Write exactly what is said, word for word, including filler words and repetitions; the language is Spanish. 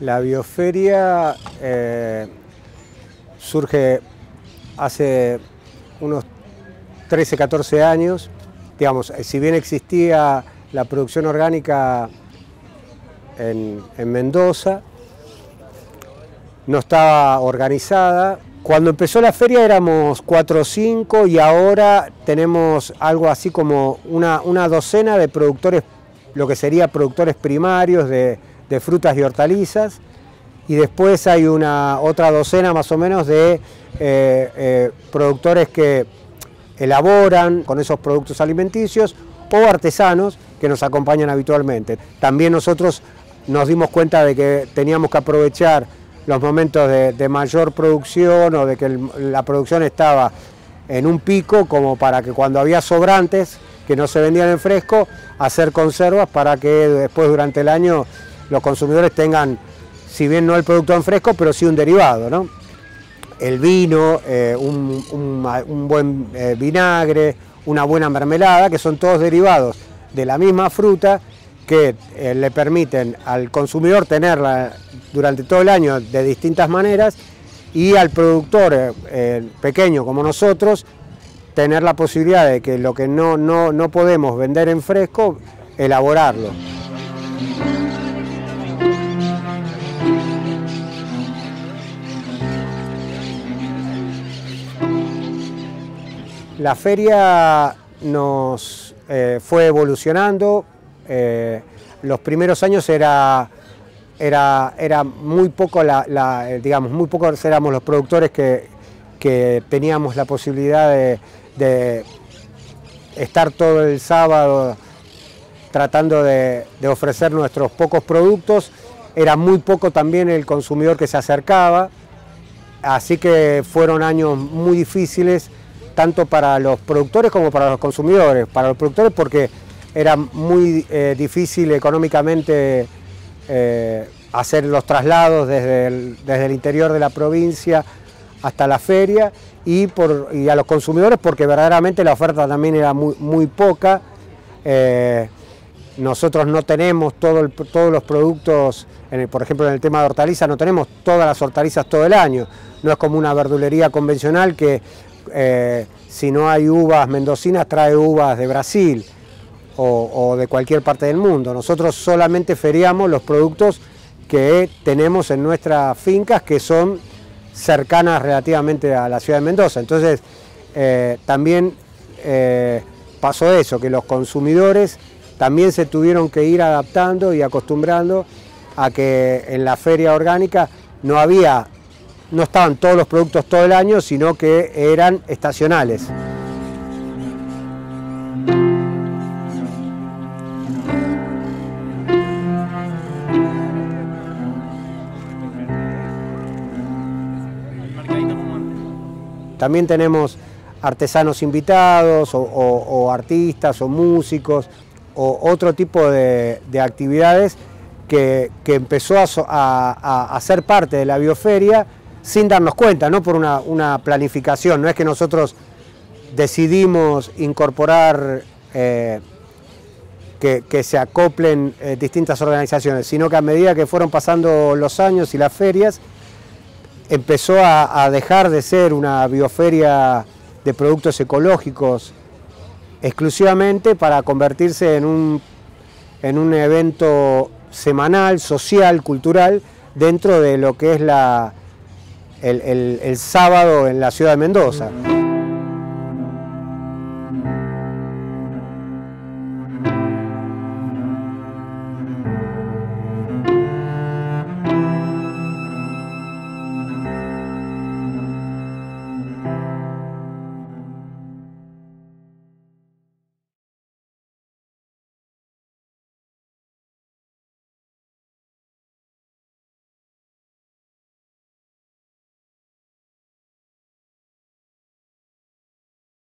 La bioferia eh, surge hace unos trece, catorce años. Digamos, si bien existía la producción orgánica en, en Mendoza, no estaba organizada. Cuando empezó la feria éramos cuatro o cinco y ahora tenemos algo así como una, una docena de productores, lo que sería productores primarios de, de frutas y hortalizas, y después hay una otra docena más o menos de eh, eh, productores que elaboran con esos productos alimenticios o artesanos que nos acompañan habitualmente. También nosotros nos dimos cuenta de que teníamos que aprovechar los momentos de, de mayor producción o de que el, la producción estaba en un pico como para que cuando había sobrantes que no se vendían en fresco, hacer conservas para que después durante el año los consumidores tengan, si bien no el producto en fresco, pero sí un derivado, ¿no? El vino, eh, un, un, un buen eh, vinagre, una buena mermelada, que son todos derivados de la misma fruta que eh, le permiten al consumidor tenerla durante todo el año de distintas maneras y al productor eh, eh, pequeño como nosotros tener la posibilidad de que lo que no, no, no podemos vender en fresco, elaborarlo. La feria nos eh, fue evolucionando. Eh, los primeros años era, era, era muy poco, la, la, digamos, muy pocos éramos los productores que, que teníamos la posibilidad de, de estar todo el sábado tratando de, de ofrecer nuestros pocos productos. Era muy poco también el consumidor que se acercaba, así que fueron años muy difíciles tanto para los productores como para los consumidores. Para los productores porque era muy eh, difícil económicamente eh, hacer los traslados desde el, desde el interior de la provincia hasta la feria, y, por, y a los consumidores porque verdaderamente la oferta también era muy, muy poca. Eh, nosotros no tenemos todo el, todos los productos, en el, por ejemplo en el tema de hortalizas, no tenemos todas las hortalizas todo el año. No es como una verdulería convencional que eh, si no hay uvas mendocinas trae uvas de Brasil o, o de cualquier parte del mundo. Nosotros solamente feriamos los productos que tenemos en nuestras fincas, que son cercanas relativamente a la ciudad de Mendoza. Entonces eh, también eh, pasó eso, que los consumidores también se tuvieron que ir adaptando y acostumbrando a que en la feria orgánica no había, no estaban todos los productos todo el año, sino que eran estacionales. También tenemos artesanos invitados o, o, o artistas o músicos o otro tipo de, de actividades que, que empezó a, a, a ser parte de la bioferia sin darnos cuenta, no por una, una planificación. No es que nosotros decidimos incorporar eh, que, que se acoplen eh, distintas organizaciones, sino que a medida que fueron pasando los años y las ferias, empezó a, a dejar de ser una bioferia de productos ecológicos exclusivamente para convertirse en un, en un evento semanal, social, cultural, dentro de lo que es la, el, el, el sábado en la ciudad de Mendoza.